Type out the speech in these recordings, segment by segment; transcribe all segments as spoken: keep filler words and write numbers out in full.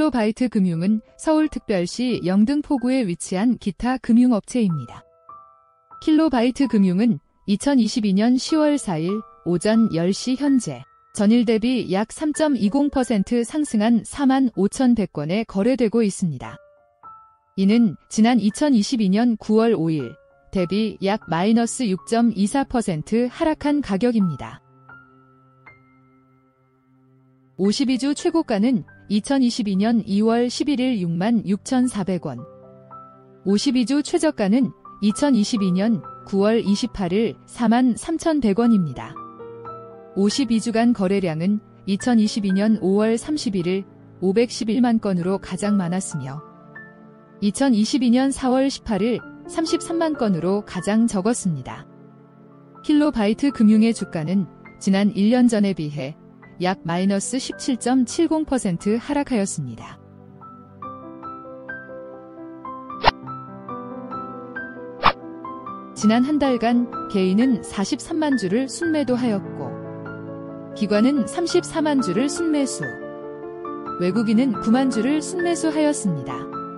킬로바이트 금융은 서울특별시 영등포구에 위치한 기타 금융업체입니다. 킬로바이트 금융은 이천이십이년 시월 사일 오전 열 시 현재 전일 대비 약 삼 점 이공 퍼센트 상승한 사만 오천백 건에 거래되고 있습니다. 이는 지난 이천이십이년 구월 오일 대비 약 마이너스 육 점 이사 퍼센트 하락한 가격입니다. 오십이 주 최고가는 이천이십이년 이월 십일일 육만 육천사백 원, 오십이 주 최저가는 이천이십이년 구월 이십팔일 사만 삼천백 원입니다. 오십이 주간 거래량은 이천이십이년 오월 삼십일일 오백십일만 건으로 가장 많았으며 이천이십이년 사월 십팔일 삼십삼만 건으로 가장 적었습니다. 킬로바이트 금융의 주가는 지난 일 년 전에 비해 약 마이너스 십칠 점 칠공 퍼센트 하락하였습니다. 지난 한 달간 개인은 사십삼만 주를 순매도하였고 기관은 삼십사만 주를 순매수, 외국인은 구만 주를 순매수하였습니다.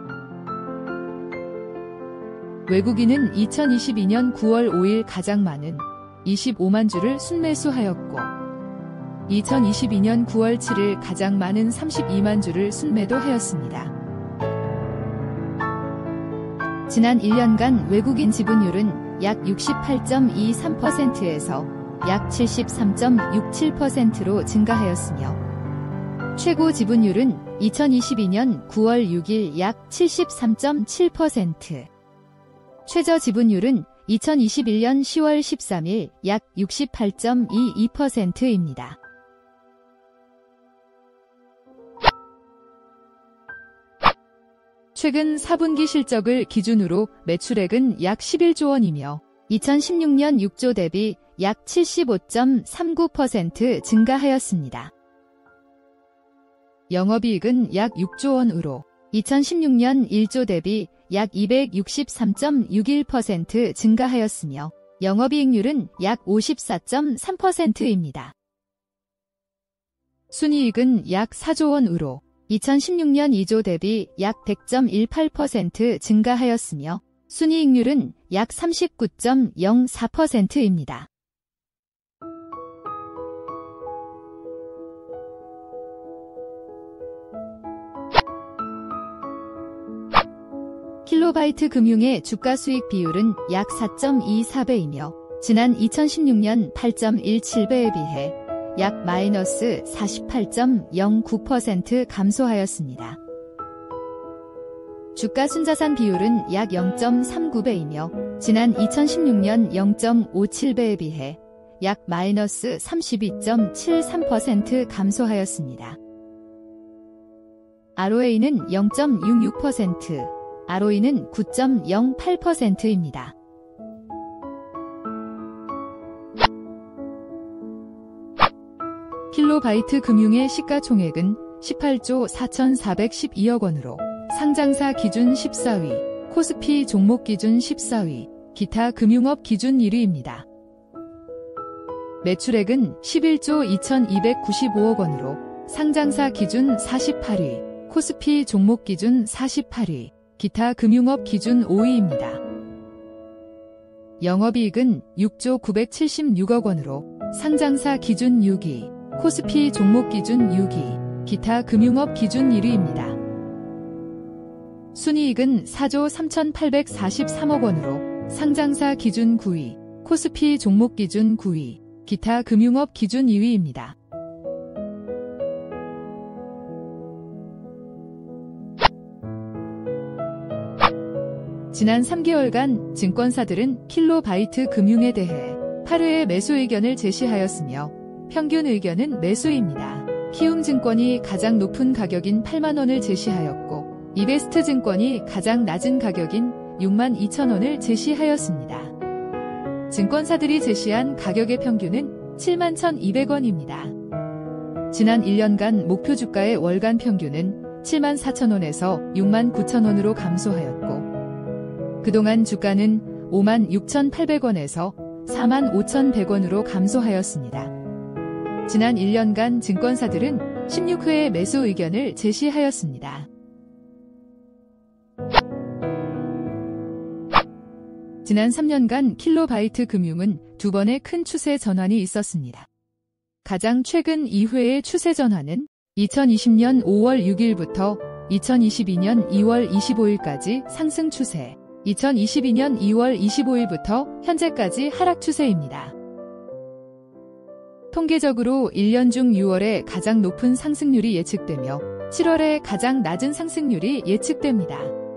외국인은 이천이십이년 구월 오일 가장 많은 이십오만 주를 순매수하였고 이천이십이년 구월 칠일 가장 많은 삼십이만 주를 순매도하였습니다. 지난 일 년간 외국인 지분율은 약 육십팔 점 이삼 퍼센트에서 약 칠십삼 점 육칠 퍼센트로 증가하였으며 최고 지분율은 이천이십이년 구월 육일 약 칠십삼 점 칠 퍼센트, 최저 지분율은 이천이십일년 시월 십삼일 약 육십팔 점 이이 퍼센트입니다. 최근 사 분기 실적을 기준으로 매출액은 약 십일조 원이며 이천십육년 육조 대비 약 칠십오 점 삼구 퍼센트 증가하였습니다. 영업이익은 약 육조 원으로 이천십육년 일조 대비 약 이백육십삼 점 육일 퍼센트 증가하였으며 영업이익률은 약 오십사 점 삼 퍼센트입니다. 순이익은 약 사조 원으로 이천십육년 이조 대비 약 백 점 일팔 퍼센트 증가하였으며 순이익률은 약 삼십구 점 영사 퍼센트입니다. 킬로바이트 금융의 주가 수익 비율은 약 사 점 이사 배이며 지난 이천십육년 팔 점 일칠 배에 비해 약 마이너스 사십팔 점 영구 퍼센트 감소하였습니다. 주가 순자산 비율은 약 영 점 삼구 배이며 지난 이천십육년 영 점 오칠 배에 비해 약 마이너스 삼십이 점 칠삼 퍼센트 감소하였습니다. 알오에이는 영 점 육육 퍼센트, 알오이는 구 점 영팔 퍼센트입니다. 킬로바이트 금융의 시가총액은 십팔조 사천사백십이억 원으로 상장사 기준 십사 위, 코스피 종목 기준 십사 위, 기타 금융업 기준 일 위입니다. 매출액은 십일조 이천이백구십오억 원으로 상장사 기준 사십팔 위, 코스피 종목 기준 사십팔 위, 기타 금융업 기준 오 위입니다. 영업이익은 육조 구백칠십육억 원으로 상장사 기준 육 위, 코스피 종목 기준 육 위, 기타 금융업 기준 일 위입니다. 순이익은 사조 삼천팔백사십삼억 원으로 상장사 기준 구 위, 코스피 종목 기준 구 위, 기타 금융업 기준 이 위입니다. 지난 삼 개월간 증권사들은 킬로바이트 금융에 대해 팔 회의 매수 의견을 제시하였으며 평균 의견은 매수입니다. 키움증권이 가장 높은 가격인 팔만 원을 제시하였고 이베스트증권이 가장 낮은 가격인 육만 이천 원을 제시하였습니다. 증권사들이 제시한 가격의 평균은 칠만 천이백 원입니다. 지난 일 년간 목표 주가의 월간 평균은 칠만 사천 원에서 육만 구천 원으로 감소하였고 그동안 주가는 오만 육천팔백 원에서 사만 오천백 원으로 감소하였습니다. 지난 일 년간 증권사들은 십육 회의 매수 의견을 제시하였습니다. 지난 삼 년간 킬로바이트 금융은 두 번의 큰 추세 전환이 있었습니다. 가장 최근 이 회의 추세 전환은 이천이십 년 오월 육 일부터 이천이십이 년 이월 이십오 일까지 상승 추세, 이천이십이 년 이월 이십오 일부터 현재까지 하락 추세입니다. 통계적으로 일 년 중 유월에 가장 높은 상승률이 예측되며 칠월에 가장 낮은 상승률이 예측됩니다.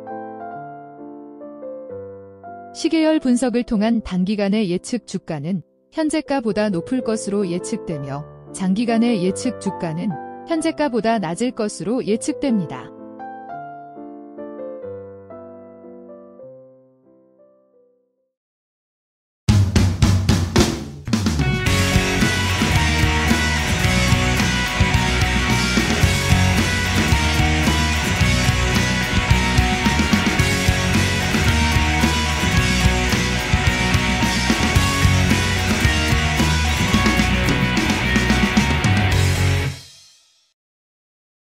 시계열 분석을 통한 단기간의 예측 주가는 현재가보다 높을 것으로 예측되며 장기간의 예측 주가는 현재가보다 낮을 것으로 예측됩니다.